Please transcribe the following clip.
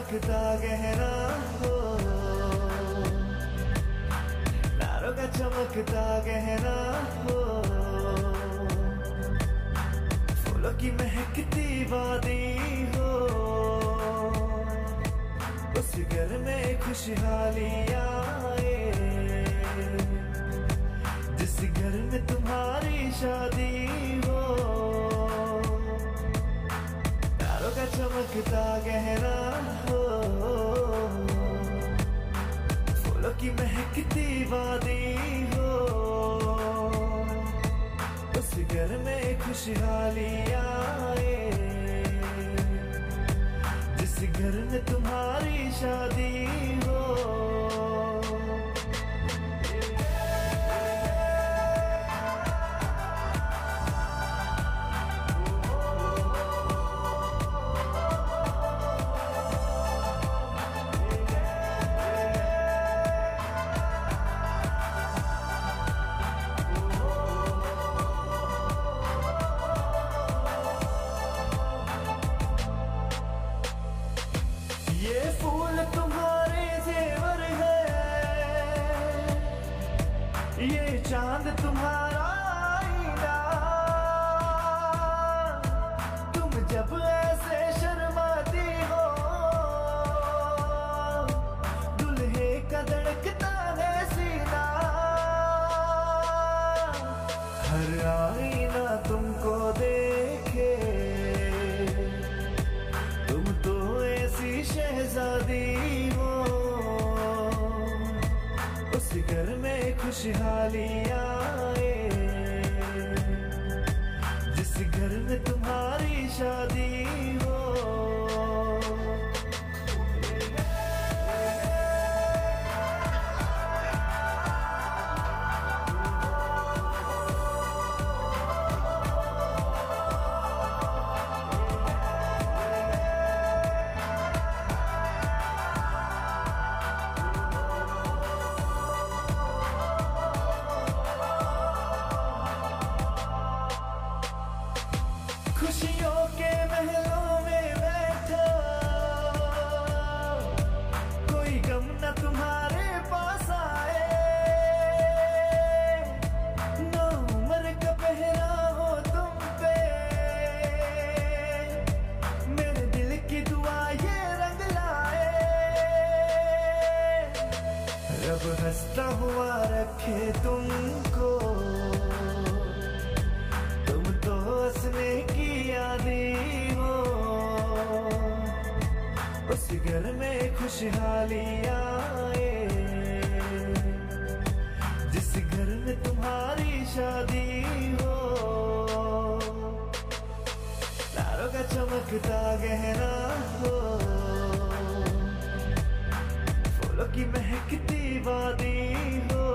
चमकता गहना हो, तारों का चमकता गहना हो, फूलों की महकती वादी हो, उस घर में खुशहाली आए, जिस घर में तुम्हारी शादी हो। तारों का चमकता गहना हो, फूलों की महकती वादी हो, उस घर में खुशहाली आए, जिस घर में तुम्हारी शादी हो। ये फूल तुम्हारे जेवर है, ये चांद तुम्हारा आईना, तुम जब ऐसे शर्माती हो, दुल्हे का धड़कता है सीना, हर आईना तुमको देखे, तुम तो ऐसी शहजादी हो, उस घर में खुशहाली आए, जिस घर में तुम्हारी शादी हो। खुशियों के महलों में बैठो, कोई गम न तुम्हारे पास आए, ना उम्र का पहरा हो तुम पे, मेरे दिल की दुआ ये रंग लाए, रब हंसता हुआ रखे तुमको, हंसने की आदी हो, उस घर में खुशहाली आए, जिस घर में तुम्हारी शादी हो। तारों का चमकता गहना हो, फूलों की महकती वादी हो,